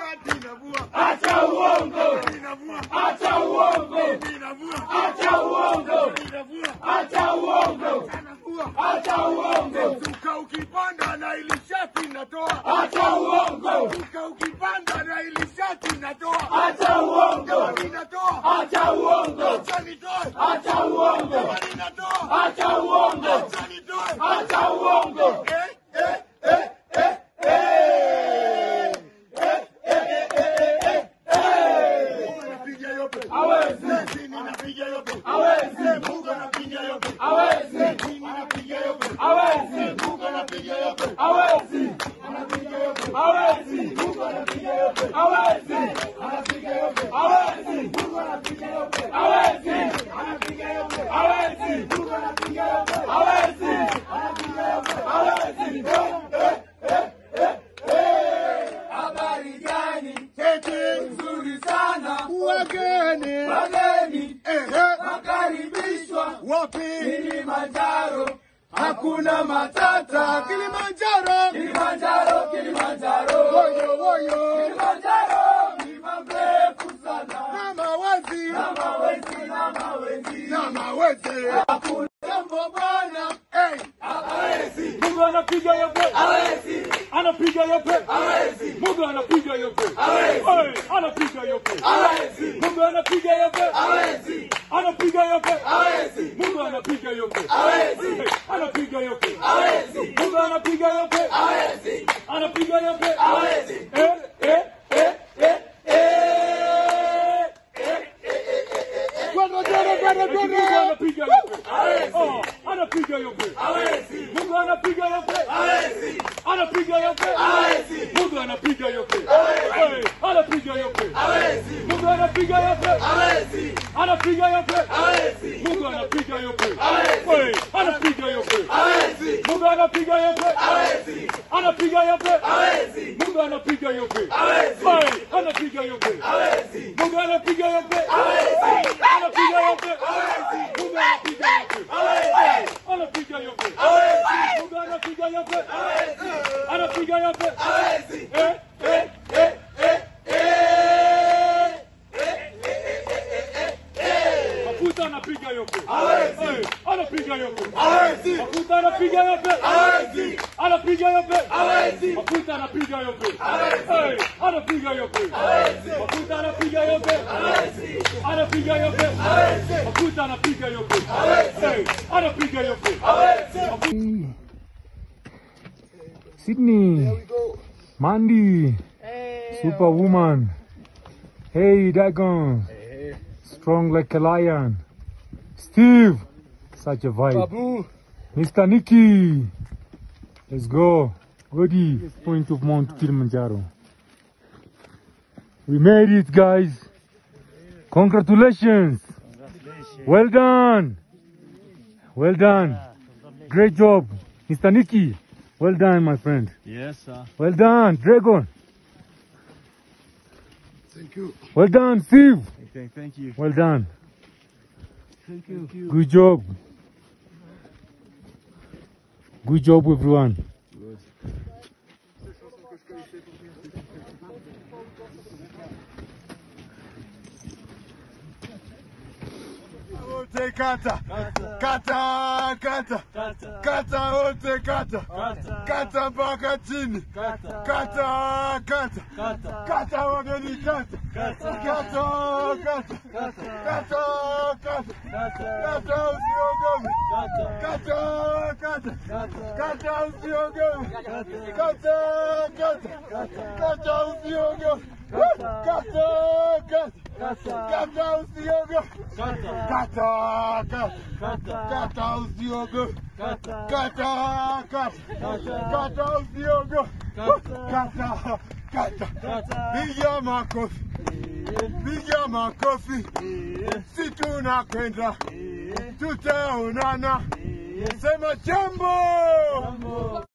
Acha uongo. Acha uongo. Acha uongo. Acha uongo. Acha uongo. Duka ukipanda na ile shati natoa. Acha uongo. Duka ukipanda na ile shati natoa. Acha uongo. Ninatoa. Acha uongo. Acha nitoe. Acha uongo. Ninatoa. Acha uongo. Acha nitoe. Acha uongo. Habari gani? Nzuri sana. Wageni. Wakaribishwa. Wapi? Kilimanjaro. Hakuna matata. Kilimanjaro. Kilimanjaro. Kilimanjaro. Woyo. Kilimanjaro. Mlima mrefu sana. Na mawezi. Na mawezi. Hakuna jambo bwana. Hawezi. Mungu anapiga yote. Hawezi. Anapiga yote. Hawezi. Mungu anapiga yote. Hawezi. Anapiga yote. Hawezi. Mungu anapiga yote. Hawezi. Anapiga yote. Hawezi. Mungu anapiga yote. Hawezi. Anapiga yote. Hawezi. Mungu anapiga yote. Hawezi. Anapiga yote. Hawezi. Mungu anapiga yote. Hawezi. Anapiga yote. Hawezi. Mungu anapiga yote. Hawezi. Anapiga yote. Hawezi. Mungu anapiga yote. Hawezi. Anapiga yote. Hawezi. Mungu anapiga yote. Hawezi. Anapiga yote. Hawezi. Mungu anapiga yote. Hawezi. Anapiga yote. Hawezi. Mungu anapiga yote. Hawezi. Anapiga yote. Hawezi. Mungu anapiga yote. Hawezi. Anapiga yote. Hawezi. Mungu anapiga yote. Hawezi. Anapiga yote. Hawezi. Mungu anapiga yote. Hawezi. Anapiga yote. Hawezi. Mungu anapiga yote. Hawezi. Anapiga yote. Hawezi. Mafuta anapiga yote. Hawezi. Anapiga yote. Hawezi. Mafuta anapiga yote. Hawezi. Anapiga yote. Hawezi. Mafuta anapiga yote. Hawezi. Anapiga yote. Hawezi. Mafuta anapiga yote. Hawezi. Anapiga yote. Hawezi. Mafuta anapiga yote. Hawezi. Anapiga yote. Hawezi. Sydney, Mandy, Superwoman. Hey, Dagon, strong like a lion. Steve, such a vibe. Babu. Mr. Nicky, let's go. Goody, point of Mount Kilimanjaro. We made it, guys. Congratulations. Well done. Well done. Great job, Mr. Nicky. Well done, my friend. Yes, sir. Well done, Dragon. Thank you. Well done, Steve. Okay, thank you. Well done. Thank you. Good job. Good job, everyone. Wote kata. Kata. Kata wote kata. Kata mpaka chini. Kata. Kata wageni kata. Kata. Kata usiogope. Kata usiogope. Kata usiogope. Kata usiogope. Kata usiogope. Piga makofi. Piga makofi. Si tunakwenda. Tutaonana. Sema jambo.